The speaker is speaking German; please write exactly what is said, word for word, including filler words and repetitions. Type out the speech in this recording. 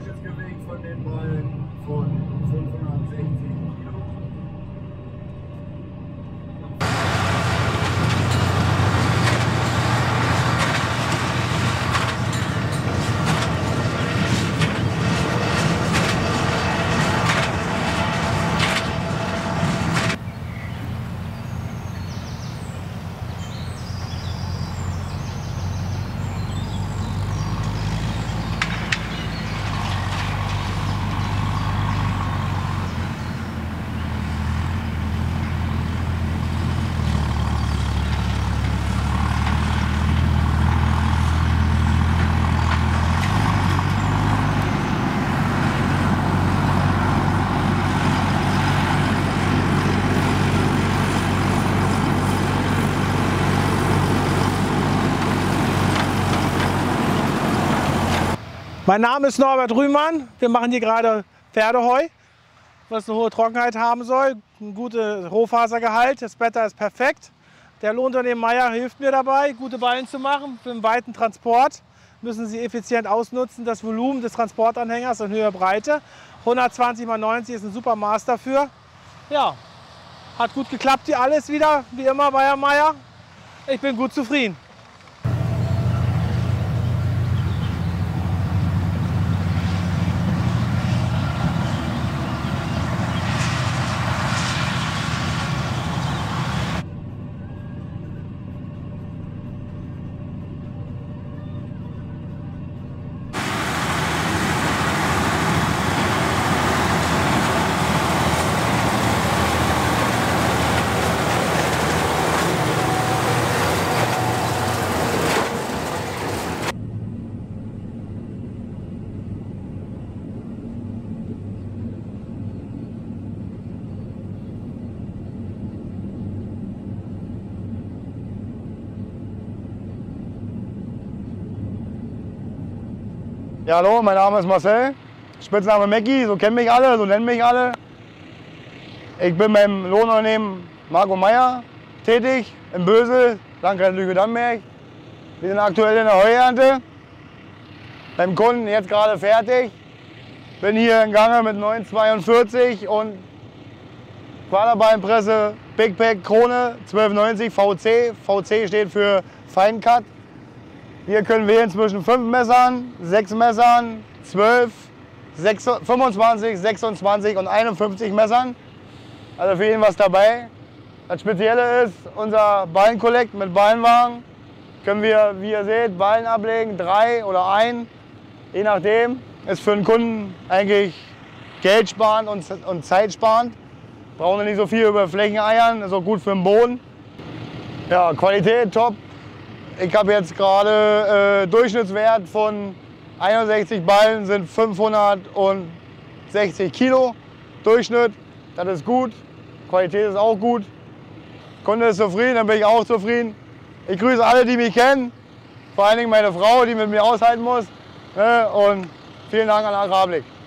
Durchschnittsgewicht von den Ballen von fünfhundertsechzig Kilo. Mein Name ist Norbert Rühmann. Wir machen hier gerade Pferdeheu, was eine hohe Trockenheit haben soll, ein guter Rohfasergehalt, das Wetter ist perfekt. Der Lohnunternehmen Meyer hilft mir dabei, gute Ballen zu machen. Für einen weiten Transport müssen Sie effizient ausnutzen. Das Volumen des Transportanhängers in Höhe Breite. hundertzwanzig mal neunzig ist ein super Maß dafür. Ja, hat gut geklappt hier alles wieder, wie immer bei Herrn Meyer. Ich bin gut zufrieden. Ja, hallo, mein Name ist Marcel, Spitzname Mackie, so kennen mich alle, so nennen mich alle. Ich bin beim Lohnunternehmen Marco Meyer tätig, in Bösel, Landkreis Lüchow-Dannenberg. Wir sind aktuell in der Heuernte, beim Kunden jetzt gerade fertig. Bin hier im Gange mit neun zweiundvierzig und Quaderballenpresse Big Pack Krone zwölf neunzig V C. V C steht für Fine Cut. Hier können wählen zwischen fünf Messern, sechs Messern, zwölf, fünfundzwanzig, sechsundzwanzig und einundfünfzig Messern. Also für jeden was dabei. Das Spezielle ist unser Ballenkollekt mit Ballenwagen. Können wir, wie ihr seht, Ballen ablegen, drei oder ein, je nachdem. Ist für den Kunden eigentlich geldsparend und, und zeitsparend. Brauchen wir nicht so viel über Flächen eiern, ist auch gut für den Boden. Ja, Qualität top. Ich habe jetzt gerade äh, Durchschnittswert von einundsechzig Ballen sind fünfhundertsechzig Kilo Durchschnitt. Das ist gut. Qualität ist auch gut. Kunde ist zufrieden, dann bin ich auch zufrieden. Ich grüße alle, die mich kennen. Vor allen Dingen meine Frau, die mit mir aushalten muss. Und vielen Dank an Agrarblick.